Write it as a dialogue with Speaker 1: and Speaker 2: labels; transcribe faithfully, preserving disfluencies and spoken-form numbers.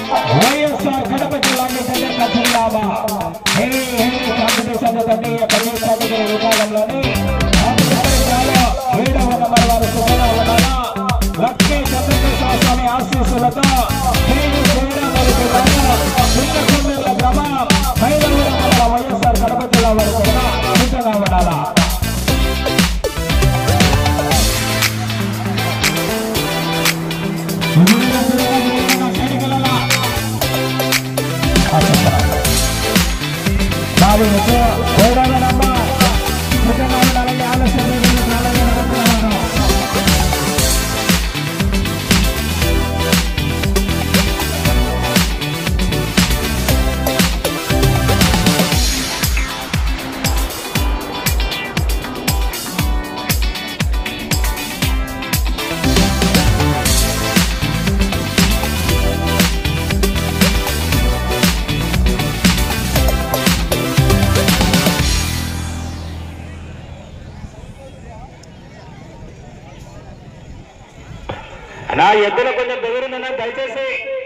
Speaker 1: వైఎస్ఆర్ కడప జిల్లా జిల్లావా కాంపిటీషన్ తండ్రి పది కేటగిరీ విభాగంలోని ఏడవ నెంబర్ వారు సుఖంగా ఉన్నారా లక్ష్మీ చంద్రశేఖర స్వామి ఆశీస్సులతో గ్రామ వైఎస్ఆర్ కడప జిల్లా వారు కూడా సిద్ధంగా ఉండాలా. నా ఎద్దుల కొంచెం బెదిరిందన్నా దయచేసి